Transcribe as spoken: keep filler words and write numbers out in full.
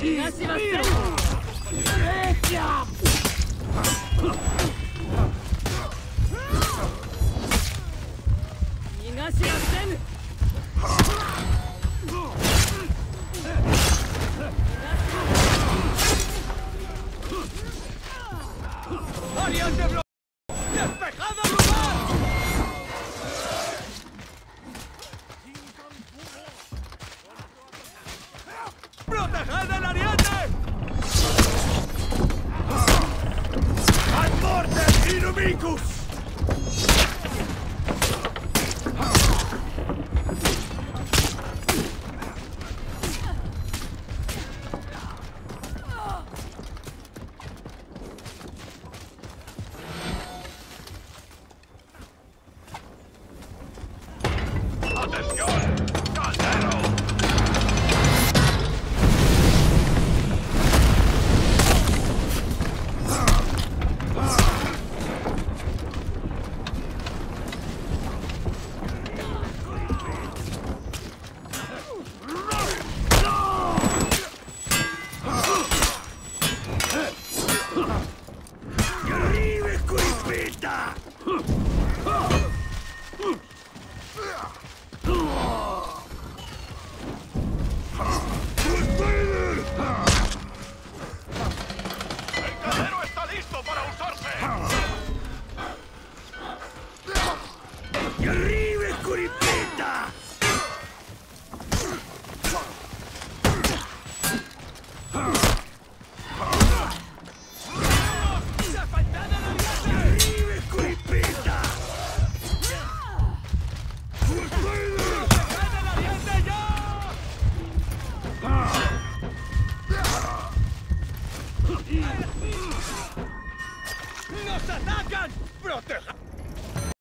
¡Variante blo... ¡Despejad el lugar! ¡Proteged el ariete! ¡Ad mortem inumicus! ¡Atención! ¡Caldero! ¡Arriba, Curipita! ¡El caldero está listo para usarse! ¡Y arriba, Curipita! ¡Arriba, Curipita! ¡Nos atacan! ¡Proteja!